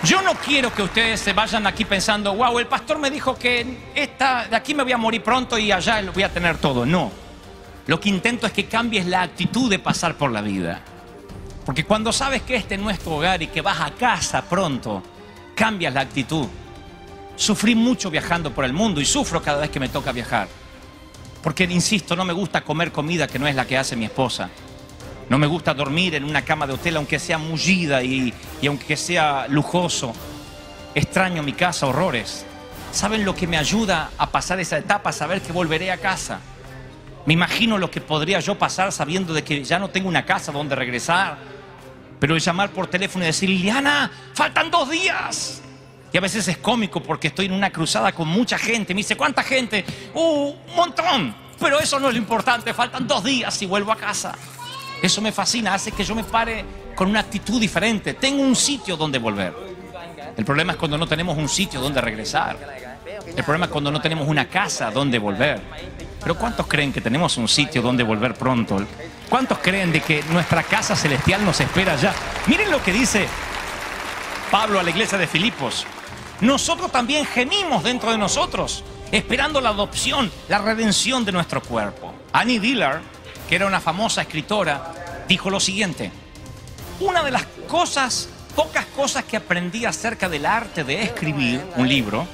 Yo no quiero que ustedes se vayan aquí pensando, wow, el pastor me dijo que de aquí me voy a morir pronto y allá lo voy a tener todo. No. Lo que intento es que cambies la actitud de pasar por la vida. Porque cuando sabes que este no es tu hogar y que vas a casa pronto, cambias la actitud. Sufrí mucho viajando por el mundo y sufro cada vez que me toca viajar. Porque, insisto, no me gusta comer comida que no es la que hace mi esposa. No me gusta dormir en una cama de hotel, aunque sea mullida y aunque sea lujoso. Extraño mi casa, horrores. ¿Saben lo que me ayuda a pasar esa etapa? Saber que volveré a casa. Me imagino lo que podría yo pasar sabiendo de que ya no tengo una casa donde regresar. Pero llamar por teléfono y decir, Liliana, faltan 2 días. Y a veces es cómico porque estoy en una cruzada con mucha gente. Me dice, ¿cuánta gente? Un montón. Pero eso no es lo importante, faltan 2 días y vuelvo a casa. Eso me fascina, hace que yo me pare con una actitud diferente. Tengo un sitio donde volver. El problema es cuando no tenemos un sitio donde regresar. El problema es cuando no tenemos una casa donde volver. Pero ¿cuántos creen que tenemos un sitio donde volver pronto? ¿Cuántos creen de que nuestra casa celestial nos espera ya? Miren lo que dice Pablo a la iglesia de Filipos. Nosotros también gemimos dentro de nosotros, esperando la adopción, la redención de nuestro cuerpo. Annie Dillard, que era una famosa escritora, dijo lo siguiente: una de las pocas cosas que aprendí acerca del arte de escribir un libro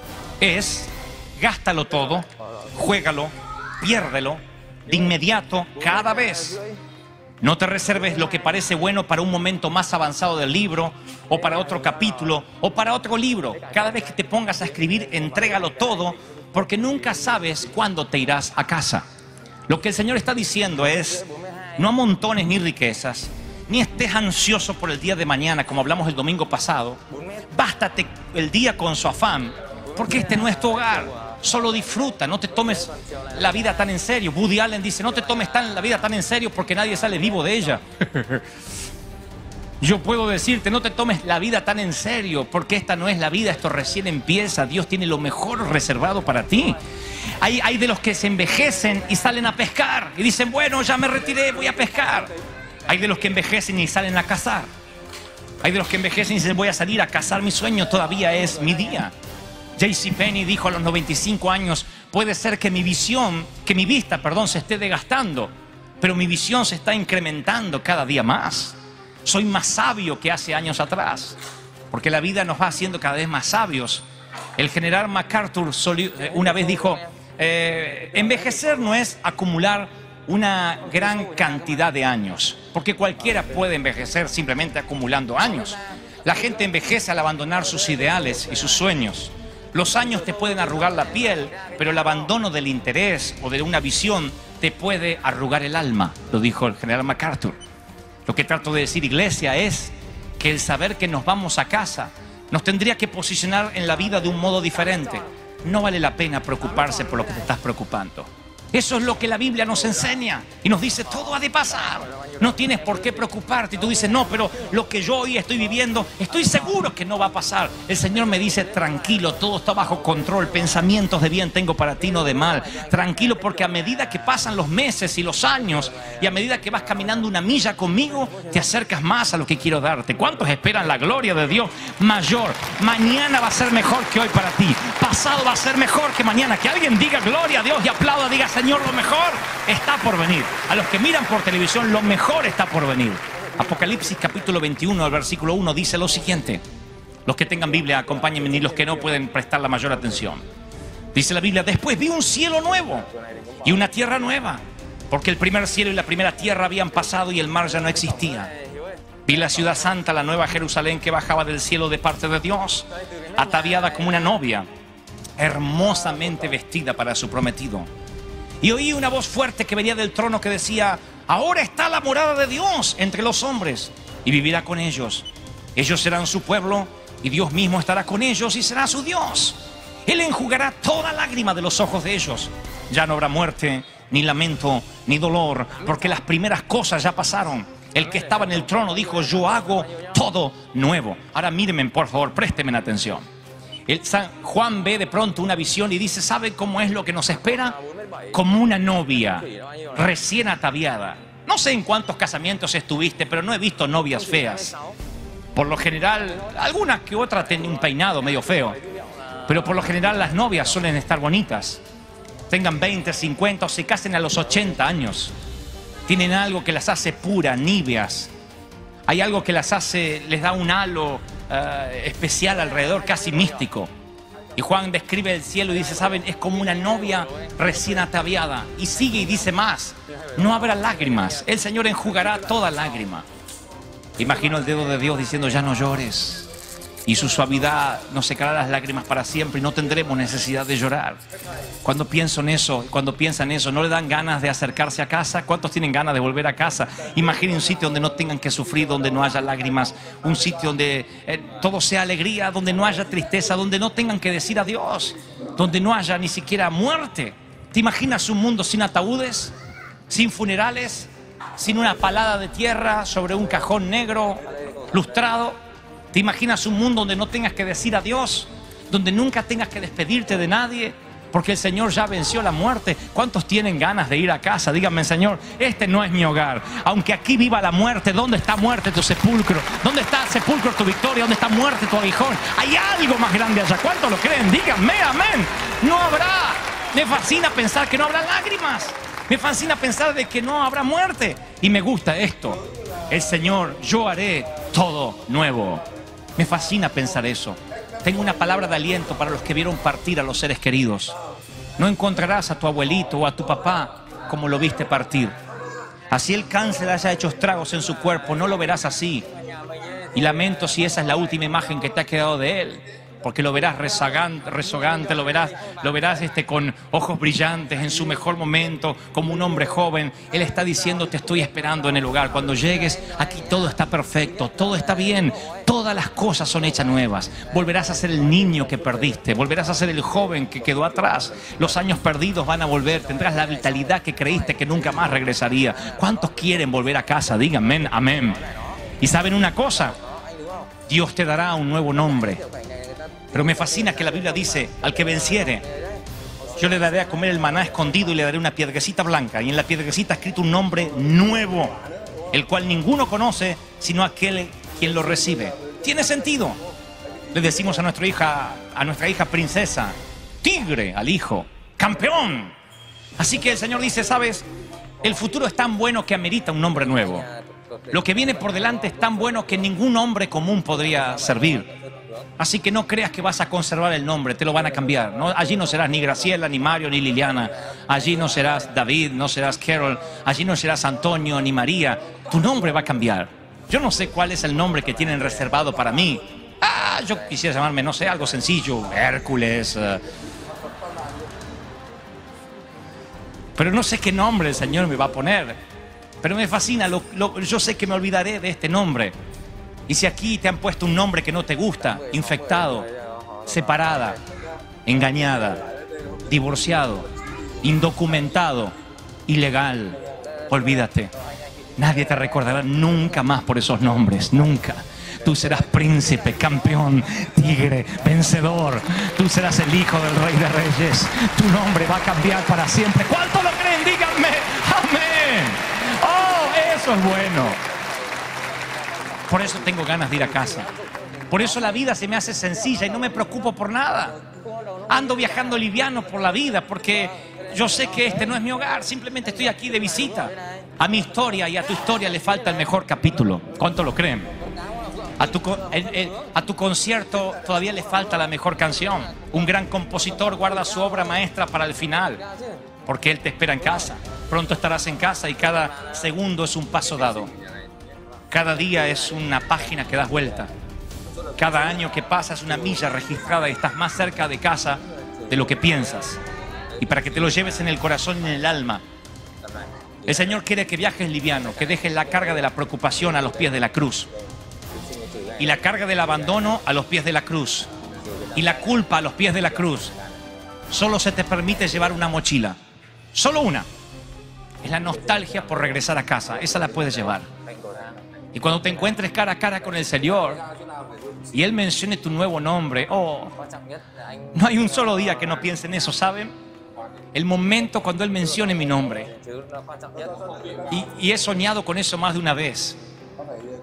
es: gástalo todo, juégalo, piérdelo, de inmediato, cada vez. No te reserves lo que parece bueno para un momento más avanzado del libro, o para otro capítulo, o para otro libro. Cada vez que te pongas a escribir, entrégalo todo, porque nunca sabes cuándo te irás a casa. Lo que el Señor está diciendo es: no amontones ni riquezas, ni estés ansioso por el día de mañana, como hablamos el domingo pasado. Bástate el día con su afán, porque este no es tu hogar. Solo disfruta, no te tomes la vida tan en serio. Woody Allen dice, no te tomes la vida tan en serio porque nadie sale vivo de ella. Yo puedo decirte, no te tomes la vida tan en serio porque esta no es la vida, esto recién empieza. Dios tiene lo mejor reservado para ti. Hay de los que se envejecen y salen a pescar y dicen, bueno, ya me retiré, voy a pescar. Hay de los que envejecen y salen a cazar. Hay de los que envejecen y dicen, voy a salir a cazar mi sueño, todavía es mi día. JCPenney dijo a los 95 años, puede ser que mi vista, se esté desgastando, pero mi visión se está incrementando cada día más. Soy más sabio que hace años atrás, porque la vida nos va haciendo cada vez más sabios. El general MacArthur una vez dijo, envejecer no es acumular una gran cantidad de años, porque cualquiera puede envejecer simplemente acumulando años. La gente envejece al abandonar sus ideales y sus sueños. Los años te pueden arrugar la piel, pero el abandono del interés o de una visión te puede arrugar el alma, lo dijo el general MacArthur. Lo que trato de decir, iglesia, es que el saber que nos vamos a casa nos tendría que posicionar en la vida de un modo diferente. No vale la pena preocuparse por lo que te estás preocupando. Eso es lo que la Biblia nos enseña y nos dice, todo ha de pasar. No tienes por qué preocuparte. Y tú dices, no, pero lo que yo hoy estoy viviendo, estoy seguro que no va a pasar. El Señor me dice, tranquilo, todo está bajo control. Pensamientos de bien tengo para ti, no de mal. Tranquilo, porque a medida que pasan los meses y los años, y a medida que vas caminando una milla conmigo, te acercas más a lo que quiero darte. ¿Cuántos esperan la gloria de Dios mayor? Mañana va a ser mejor que hoy para ti. Pasado va a ser mejor que mañana. Que alguien diga gloria a Dios y aplauda, diga, Señor, lo mejor está por venir. A los que miran por televisión, lo mejor está por venir. Apocalipsis capítulo 21, el versículo 1 dice lo siguiente. Los que tengan Biblia, acompáñenme, y los que no pueden prestar la mayor atención. Dice la Biblia, después vi un cielo nuevo y una tierra nueva, porque el primer cielo y la primera tierra habían pasado y el mar ya no existía. Vi la ciudad santa, la nueva Jerusalén, que bajaba del cielo de parte de Dios, ataviada como una novia, hermosamente vestida para su prometido. Y oí una voz fuerte que venía del trono que decía, ahora está la morada de Dios entre los hombres y vivirá con ellos. Ellos serán su pueblo y Dios mismo estará con ellos y será su Dios. Él enjugará toda lágrima de los ojos de ellos. Ya no habrá muerte, ni lamento, ni dolor, porque las primeras cosas ya pasaron. El que estaba en el trono dijo, yo hago todo nuevo. Ahora mírenme, por favor, préstenme atención. Juan ve de pronto una visión y dice, ¿sabe cómo es lo que nos espera? Como una novia recién ataviada. No sé en cuántos casamientos estuviste, pero no he visto novias feas. Por lo general, algunas que otras tienen un peinado medio feo, pero por lo general las novias suelen estar bonitas. Tengan 20, 50 o se casen a los 80 años. Tienen algo que las hace puras, níveas. Hay algo que las hace, les da un halo especial alrededor, casi místico. Y Juan describe el cielo y dice, ¿saben? Es como una novia recién ataviada. Y sigue y dice más, no habrá lágrimas. El Señor enjugará toda lágrima. Imagino el dedo de Dios diciendo, ya no llores. Y su suavidad nos secará las lágrimas para siempre y no tendremos necesidad de llorar. Cuando pienso en eso, cuando piensan eso, ¿no le dan ganas de acercarse a casa? ¿Cuántos tienen ganas de volver a casa? Imaginen un sitio donde no tengan que sufrir, donde no haya lágrimas. Un sitio donde todo sea alegría, donde no haya tristeza, donde no tengan que decir adiós, donde no haya ni siquiera muerte. ¿Te imaginas un mundo sin ataúdes, sin funerales, sin una palada de tierra sobre un cajón negro lustrado? ¿Te imaginas un mundo donde no tengas que decir adiós? Donde nunca tengas que despedirte de nadie, porque el Señor ya venció la muerte. ¿Cuántos tienen ganas de ir a casa? Díganme, Señor, este no es mi hogar. Aunque aquí viva la muerte, ¿dónde está muerte tu sepulcro? ¿Dónde está sepulcro tu victoria? ¿Dónde está muerte tu aguijón? Hay algo más grande allá. ¿Cuántos lo creen? Díganme, amén. No habrá. Me fascina pensar que no habrá lágrimas. Me fascina pensar de que no habrá muerte. Y me gusta esto. El Señor, yo haré todo nuevo. Me fascina pensar eso. Tengo una palabra de aliento para los que vieron partir a los seres queridos. No encontrarás a tu abuelito o a tu papá como lo viste partir. Así el cáncer haya hecho estragos en su cuerpo, no lo verás así. Y lamento si esa es la última imagen que te ha quedado de él. Porque lo verás rezagante, lo verás con ojos brillantes en su mejor momento, como un hombre joven. Él está diciendo, te estoy esperando en el hogar. Cuando llegues, aquí todo está perfecto, todo está bien, todas las cosas son hechas nuevas. Volverás a ser el niño que perdiste, volverás a ser el joven que quedó atrás. Los años perdidos van a volver, tendrás la vitalidad que creíste que nunca más regresaría. ¿Cuántos quieren volver a casa? Díganme, amén. Y ¿saben una cosa? Dios te dará un nuevo nombre. Pero me fascina que la Biblia dice, al que venciere, yo le daré a comer el maná escondido y le daré una piedrecita blanca. Y en la piedrecita escrito un nombre nuevo, el cual ninguno conoce, sino aquel quien lo recibe. ¿Tiene sentido? Le decimos a nuestra hija princesa, tigre al hijo, campeón. Así que el Señor dice, ¿sabes? El futuro es tan bueno que amerita un nombre nuevo. Lo que viene por delante es tan bueno que ningún hombre común podría servir. Así que no creas que vas a conservar el nombre, te lo van a cambiar, ¿no? Allí no serás ni Graciela, ni Mario, ni Liliana. Allí no serás David, no serás Carol. Allí no serás Antonio, ni María. Tu nombre va a cambiar. Yo no sé cuál es el nombre que tienen reservado para mí. Yo quisiera llamarme, no sé, algo sencillo, Hércules. Pero no sé qué nombre el Señor me va a poner. Pero me fascina, yo sé que me olvidaré de este nombre. Y si aquí te han puesto un nombre que no te gusta, infectado, separada, engañada, divorciado, indocumentado, ilegal, olvídate. Nadie te recordará nunca más por esos nombres, nunca. Tú serás príncipe, campeón, tigre, vencedor. Tú serás el hijo del Rey de Reyes. Tu nombre va a cambiar para siempre. ¿Cuánto lo creen? Díganme, amén. Oh, eso es bueno. Por eso tengo ganas de ir a casa. Por eso la vida se me hace sencilla y no me preocupo por nada. Ando viajando liviano por la vida porque yo sé que este no es mi hogar. Simplemente estoy aquí de visita. A mi historia y a tu historia le falta el mejor capítulo. ¿Cuánto lo creen? A tu concierto todavía le falta la mejor canción. Un gran compositor guarda su obra maestra para el final, porque él te espera en casa. Pronto estarás en casa y cada segundo es un paso dado. Cada día es una página que das vuelta. Cada año que pasa es una milla registrada y estás más cerca de casa de lo que piensas. Y para que te lo lleves en el corazón y en el alma, el Señor quiere que viajes liviano, que dejes la carga de la preocupación a los pies de la cruz. Y la carga del abandono a los pies de la cruz. Y la culpa a los pies de la cruz. Solo se te permite llevar una mochila. Solo una. Es la nostalgia por regresar a casa. Esa la puedes llevar. Y cuando te encuentres cara a cara con el Señor y Él mencione tu nuevo nombre, no hay un solo día que no piense en eso, ¿saben? El momento cuando Él mencione mi nombre. Y he soñado con eso más de una vez.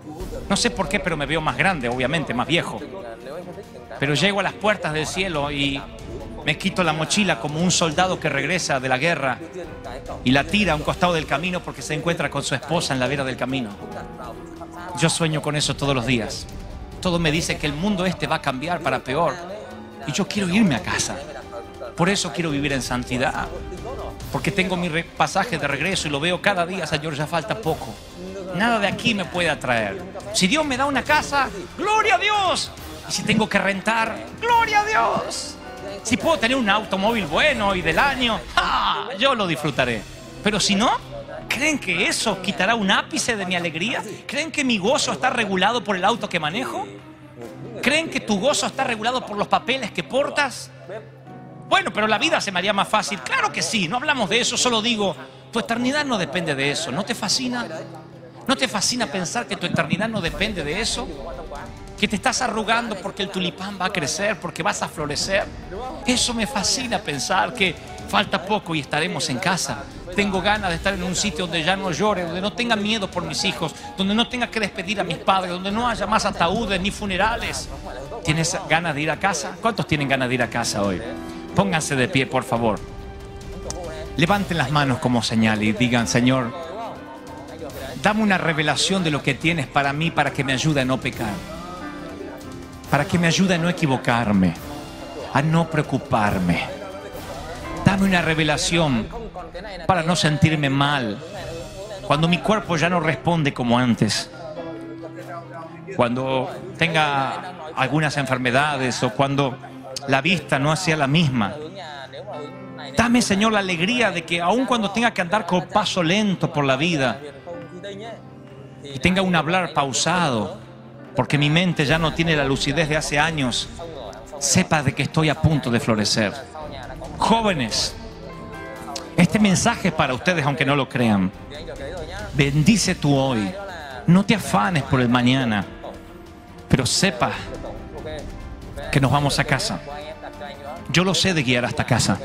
No sé por qué, pero me veo más grande, obviamente, más viejo. Pero llego a las puertas del cielo y me quito la mochila como un soldado que regresa de la guerra y la tira a un costado del camino porque se encuentra con su esposa en la vera del camino. Yo sueño con eso todos los días. Todo me dice que el mundo este va a cambiar para peor. Y yo quiero irme a casa. Por eso quiero vivir en santidad. Porque tengo mi pasaje de regreso y lo veo cada día. Señor, ya falta poco. Nada de aquí me puede atraer. Si Dios me da una casa, ¡gloria a Dios! Y si tengo que rentar, ¡gloria a Dios! Si puedo tener un automóvil bueno y del año, ¡ah!, yo lo disfrutaré. Pero si no, ¿creen que eso quitará un ápice de mi alegría? ¿Creen que mi gozo está regulado por el auto que manejo? ¿Creen que tu gozo está regulado por los papeles que portas? Bueno, pero la vida se me haría más fácil. Claro que sí, no hablamos de eso, solo digo, tu eternidad no depende de eso. ¿No te fascina? ¿No te fascina pensar que tu eternidad no depende de eso? Que te estás arrugando porque el tulipán va a crecer, porque vas a florecer. Eso me fascina, pensar que falta poco y estaremos en casa. Tengo ganas de estar en un sitio donde ya no llore, donde no tenga miedo por mis hijos, donde no tenga que despedir a mis padres, donde no haya más ataúdes ni funerales. ¿Tienes ganas de ir a casa? ¿Cuántos tienen ganas de ir a casa hoy? Pónganse de pie, por favor. Levanten las manos como señal y digan, Señor, dame una revelación de lo que tienes para mí, para que me ayude a no pecar, para que me ayude a no equivocarme, a no preocuparme. Dame una revelación para no sentirme mal cuando mi cuerpo ya no responde como antes, cuando tenga algunas enfermedades o cuando la vista no sea la misma. Dame, Señor, la alegría de que aun cuando tenga que andar con paso lento por la vida y tenga un hablar pausado, porque mi mente ya no tiene la lucidez de hace años, sepa de que estoy a punto de florecer. Jóvenes, este mensaje es para ustedes, aunque no lo crean. Bendice tú hoy. No te afanes por el mañana, pero sepa que nos vamos a casa. Yo lo sé de guiar hasta casa.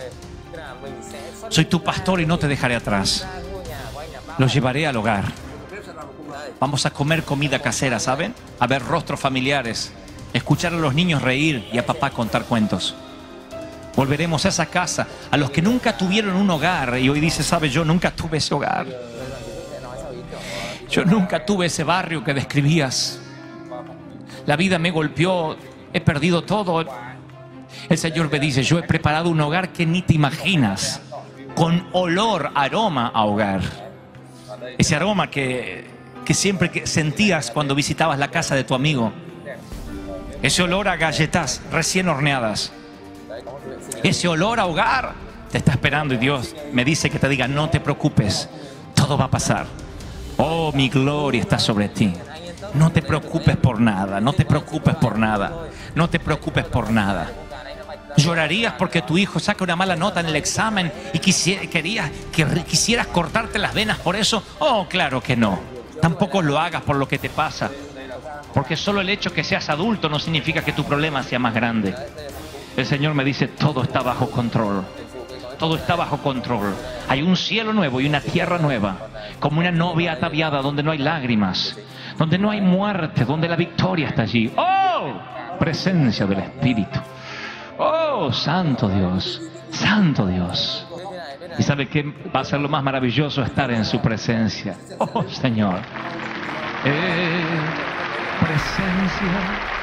Soy tu pastor y no te dejaré atrás. Los llevaré al hogar. Vamos a comer comida casera, ¿saben? A ver rostros familiares, escuchar a los niños reír y a papá contar cuentos. Volveremos a esa casa, a los que nunca tuvieron un hogar y hoy dice, ¿sabe? Yo nunca tuve ese hogar. Yo nunca tuve ese barrio que describías. La vida me golpeó, he perdido todo. El Señor me dice, yo he preparado un hogar que ni te imaginas, con olor, aroma a hogar. Ese aroma que siempre que sentías cuando visitabas la casa de tu amigo. Ese olor a galletas recién horneadas. Ese olor a hogar te está esperando y Dios me dice que te diga, no te preocupes, todo va a pasar. Oh, mi gloria está sobre ti. No te preocupes por nada, no te preocupes por nada, no te preocupes por nada. ¿Llorarías porque tu hijo saca una mala nota en el examen y quisieras cortarte las venas por eso? Oh, claro que no. Tampoco lo hagas por lo que te pasa, porque solo el hecho que seas adulto no significa que tu problema sea más grande. El Señor me dice, todo está bajo control. Todo está bajo control. Hay un cielo nuevo y una tierra nueva, como una novia ataviada donde no hay lágrimas, donde no hay muerte, donde la victoria está allí. ¡Oh! Presencia del Espíritu. ¡Oh! Santo Dios, Santo Dios. ¿Y sabe qué va a ser lo más maravilloso? Estar en su presencia. ¡Oh, Señor! Presencia